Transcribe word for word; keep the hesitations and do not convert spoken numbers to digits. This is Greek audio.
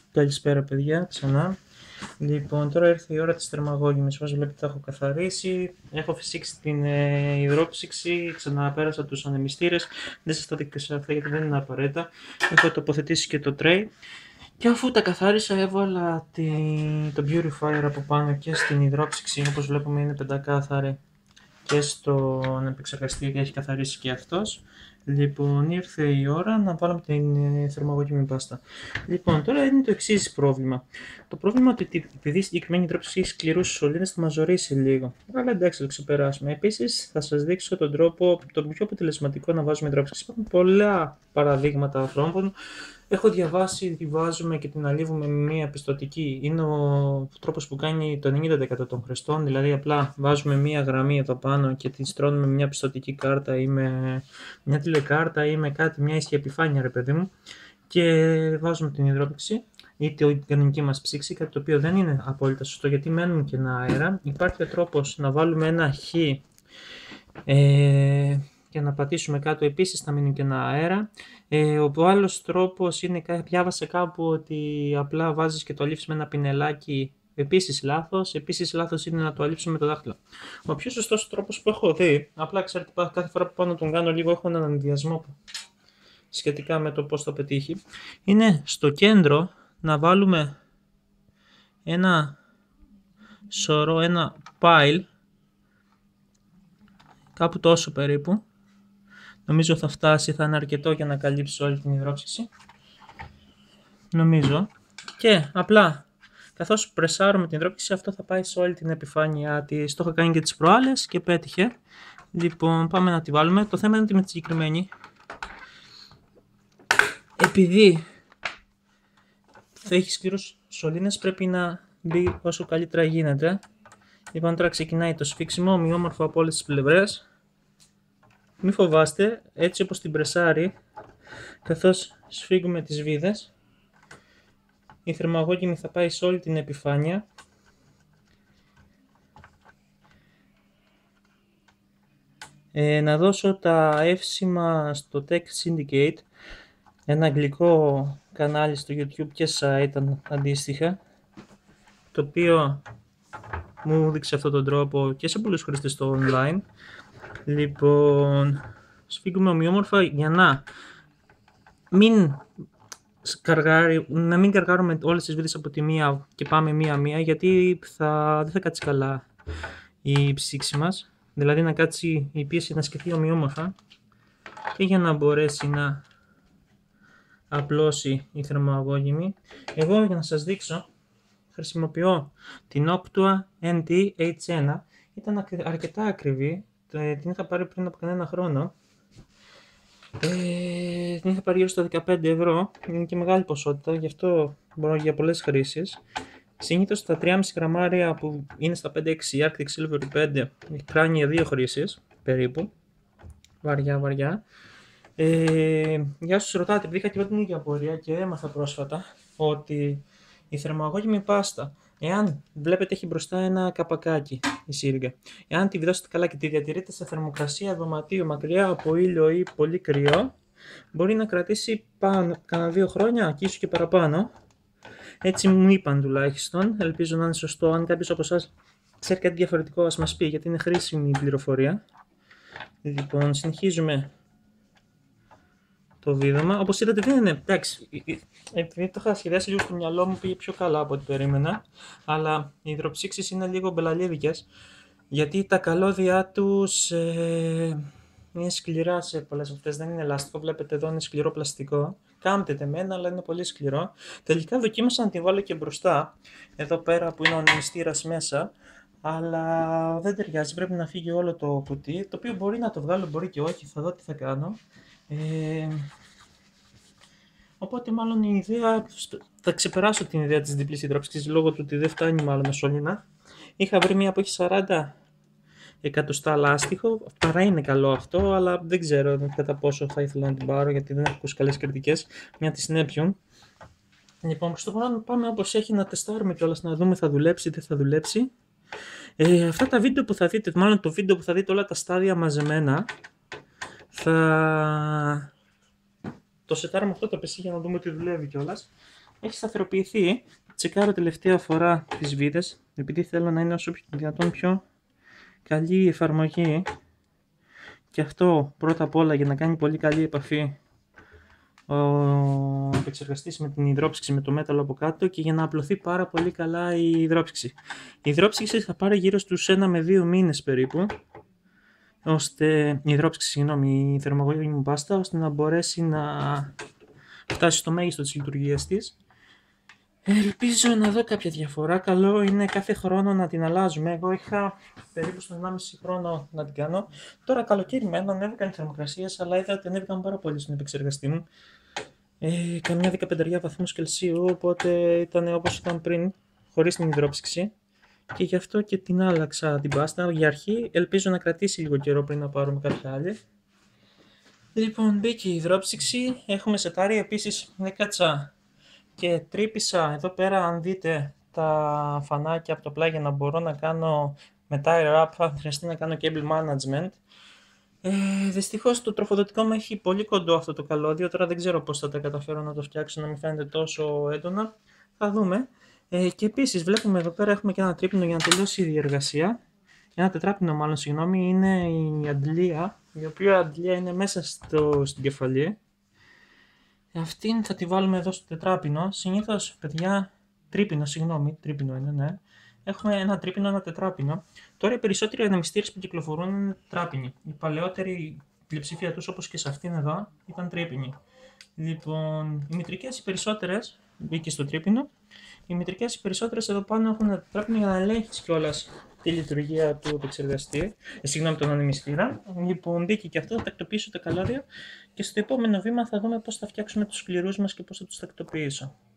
Καλησπέρα παιδιά, ξανά. Λοιπόν, τώρα ήρθε η ώρα της θερμαγώγημης. Όπως βλέπετε, τα έχω καθαρίσει. Έχω φυσήξει την ε, υδρόψυξη, ξαναπέρασα τους ανεμιστήρες. Δεν σας τα δείχνω σε αυτά γιατί δεν είναι απαραίτητα. Έχω τοποθετήσει και το tray. Και αφού τα καθάρισα, έβαλα τη, το Purifier από πάνω και στην υδρόψυξη. Όπως βλέπουμε, είναι πεντακάθαρη. Και στον επεξεργαστή έχει καθαρίσει και αυτός. Λοιπόν, ήρθε η ώρα να βάλουμε την θερμαγωγημή πάστα. Λοιπόν, τώρα είναι το εξής πρόβλημα. Το πρόβλημα είναι ότι επειδή η συγκεκριμένη υδρόψυξη έχει σκληρούς σωλήνες θα μας ζορίσει λίγο. Αλλά εντάξει, θα το ξεπεράσουμε. Επίσης, θα σας δείξω τον τρόπο, τον πιο αποτελεσματικό να βάζουμε υδρόψυξη. Υπάρχουν πολλά παραδείγματα θρόμβων. Έχω διαβάσει ότι βάζουμε και την αλίβουμε με μία πιστωτική. Είναι ο τρόπος που κάνει το ενενήντα τοις εκατό των χρηστών, δηλαδή απλά βάζουμε μία γραμμή εδώ πάνω και την στρώνουμε με μια πιστωτική κάρτα ή με μια τηλεκάρτα ή με κάτι, μια ίσχυη επιφάνεια, ρε παιδί μου, και βάζουμε την υδρόψυξη ή την κανονική μας ψήξη, κάτι το οποίο δεν είναι απόλυτα σωστό γιατί μένουν και ένα αέρα. Υπάρχει ο τρόπος να βάλουμε ένα χ ε, και να πατήσουμε κάτω, επίσης θα μείνει και ένα αέρα. Ε, ο άλλος τρόπος είναι, διάβασα κάπου ότι απλά βάζεις και το αλείφεις με ένα πινελάκι, επίσης λάθος. Επίσης λάθος είναι να το αλείψουμε με το δάχτυλο. Ο πιο σωστός τρόπος που έχω δει, απλά ξέρετε κάθε φορά που πάω να τον κάνω λίγο έχω έναν ενδιασμό σχετικά με το πώς θα πετύχει, είναι στο κέντρο να βάλουμε ένα σωρό, ένα pile, κάπου τόσο περίπου. Νομίζω θα φτάσει, θα είναι αρκετό για να καλύψει όλη την υδρόψυξη. Νομίζω. Και απλά, καθώς πρεσάρουμε την υδρόψυξη, αυτό θα πάει σε όλη την επιφάνεια της. Το έχω κάνει και τις προάλλες και πέτυχε. Λοιπόν, πάμε να τη βάλουμε. Το θέμα είναι ότι με τη συγκεκριμένη, επειδή θα έχει σκληρούς σωλήνες, πρέπει να μπει όσο καλύτερα γίνεται. Λοιπόν, τώρα ξεκινάει το σφίξιμο, ομοιόμορφο από όλες τις πλευρές. Μη φοβάστε, έτσι όπως την πρεσάρει, καθώς σφίγγουμε τις βίδες, η θερμαγώγημη θα πάει σε όλη την επιφάνεια. Ε, να δώσω τα εύσημα στο Tech Syndicate, ένα αγγλικό κανάλι στο YouTube και site αντίστοιχα, το οποίο μου δείξε αυτόν τον τρόπο και σε πολλούς χρήστες στο online. Λοιπόν, σφίγγουμε ομοιόμορφα για να μην, καργάρει, να μην καργάρουμε όλες τις βίδες από τη μία και πάμε μία-μία, γιατί θα, δεν θα κάτσει καλά η ψήξη μας. Δηλαδή να κάτσει η πίεση να σκεφτεί ομοιόμορφα και για να μπορέσει να απλώσει η θερμοαγώγημη. Εγώ για να σας δείξω χρησιμοποιώ την Optua εν τι έιτς ένα. Ήταν αρκετά ακριβή, την είχα πάρει πριν από κανένα χρόνο. Ε, την είχα πάρει γύρω στα δεκαπέντε ευρώ, είναι και μεγάλη ποσότητα, γι' αυτό μπορώ για πολλές χρήσεις. Συνήθως τα τρία κόμμα πέντε γραμμάρια που είναι στα πέντε έξι Arctic Silver πέντε κάνει για δύο χρήσεις περίπου, βαριά βαριά. Ε, για όσους ρωτάτε, επειδή είχα και εγώ την ίδια απορία και έμαθα πρόσφατα ότι η θερμοαγώγημη πάστα, εάν βλέπετε έχει μπροστά ένα καπακάκι η σύριγγα, εάν τη βιδώσετε καλά και τη διατηρείτε σε θερμοκρασία δωματίου μακριά από ήλιο ή πολύ κρυό, μπορεί να κρατήσει πάνω κάνα δύο χρόνια και ίσως και παραπάνω. Έτσι μου είπαν τουλάχιστον, ελπίζω να είναι σωστό. Αν κάποιος από εσάς ξέρει κάτι διαφορετικό ας μας πει, γιατί είναι χρήσιμη η πληροφορία. Λοιπόν, συνεχίζουμε το βίδωμα. Όπως είδατε δεν είναι, εντάξει, επειδή το είχα σχεδιάσει λίγο στο μυαλό μου πήγε πιο καλά από ό,τι περίμενα, αλλά οι υδροψήξεις είναι λίγο μπελαλίδικες, γιατί τα καλώδια τους ε, είναι σκληρά σε πολλές αυτές, δεν είναι ελαστικό, βλέπετε εδώ είναι σκληρό πλαστικό. Κάμπτεται μένα, αλλά είναι πολύ σκληρό. Τελικά δοκίμασα να τη βάλω και μπροστά, εδώ πέρα που είναι ο ανεμιστήρας μέσα, αλλά δεν ταιριάζει, πρέπει να φύγει όλο το κουτί, το οποίο μπορεί να το βγάλω, μπορεί και όχι, θα δω τι θα κάνω. Ε, οπότε μάλλον η ιδέα, θα ξεπεράσω την ιδέα της διπλής υδροψύξης λόγω του ότι δεν φτάνει μάλλον σωλήνα. Είχα βρει μία που έχει σαράντα εκατοστά λάστιχο, παρά είναι καλό αυτό, αλλά δεν ξέρω κατά πόσο θα ήθελα να την πάρω γιατί δεν έχω ακούσει καλές κριτικές, μια της Nepion. Λοιπόν, προς το παρόν πάμε όπως έχει να τεστάρουμε κιόλας, να δούμε θα δουλέψει ή δεν θα δουλέψει. Ε, αυτά τα βίντεο που θα δείτε, μάλλον το βίντεο που θα δείτε όλα τα στάδια μαζεμένα, θα το σετάρουμε αυτό το πι σι για να δούμε ότι δουλεύει κιόλας. έχει σταθεροποιηθεί. Τσεκάρω τελευταία φορά τις βίδες, επειδή θέλω να είναι όσο δυνατόν πιο καλή η εφαρμογή. Και αυτό πρώτα απ' όλα για να κάνει πολύ καλή επαφή ο επεξεργαστής με την υδρόψυξη, με το μέταλλο από κάτω, και για να απλωθεί πάρα πολύ καλά η υδρόψυξη. Η υδρόψυξη θα πάρει γύρω στους ένα με δύο μήνες περίπου, ώστε η υδρόψυξη, συγγνώμη, η θερμαγωγή μου πάστα, ώστε να μπορέσει να φτάσει στο μέγιστο της λειτουργίας της. Ελπίζω να δω κάποια διαφορά. Καλό είναι κάθε χρόνο να την αλλάζουμε. Εγώ είχα περίπου στον ενάμιση χρόνο να την κάνω. Τώρα καλοκαίρι μένα ανέβηκαν οι θερμοκρασίες, αλλά είδα ότι ανέβηκαν πάρα πολύ στον επεξεργαστή μου. Ε, καμιά δεκαπέντε βαθμούς Κελσίου, οπότε ήταν όπως ήταν πριν, χωρίς την υδρόψυξη. Και γι' αυτό και την άλλαξα την πάστα για αρχή. Ελπίζω να κρατήσει λίγο καιρό πριν να πάρουμε κάποια άλλη. Λοιπόν, μπήκε η υδρόψυξη. Έχουμε σετάρει. Επίσης έκατσα και τρύπησα εδώ πέρα, αν δείτε τα φανάκια από το πλάι, για να μπορώ να κάνω μετά air up, αν χρειαστεί να κάνω cable management. Ε, δυστυχώς το τροφοδοτικό μου έχει πολύ κοντό αυτό το καλώδιο. Τώρα δεν ξέρω πώς θα τα καταφέρω να το φτιάξω να μην φαίνεται τόσο έντονα. Θα δούμε. Ε, και επίσης βλέπουμε εδώ πέρα έχουμε και ένα τρίπνο για να τελειώσει η διεργασία. Ένα τετράπινο μάλλον, συγγνώμη, είναι η αντλία, η οποία αντλία είναι μέσα στο, στην κεφαλή. Αυτήν θα τη βάλουμε εδώ στο τετράπινο. Συνήθως, παιδιά, τρίπινο, συγγνώμη, τρίπινο είναι, ναι. Έχουμε ένα τρίπινο, ένα τετράπινο. Τώρα οι περισσότεροι ανεμιστήρες που κυκλοφορούν είναι τετράπινοι. Η παλαιότερη πλειοψηφία τους, όπως και σε αυτήν εδώ, ήταν τρίπινοι. Λοιπόν, οι μητρικές οι περισσότερες, μπήκε στο τρίπινο. Οι μητρικές οι περισσότερες εδώ πάνω έχουν ένα τετράπινο για να ελέγχεις κιόλας τη λειτουργία του επεξεργαστή, ε, συγγνώμη, τον ανεμιστήρα. Λοιπόν, μπήκε και αυτό, θα τακτοποιήσω τα καλώδια και στο επόμενο βήμα θα δούμε πώς θα φτιάξουμε τους σκληρούς μας και πώς θα τους τακτοποιήσω.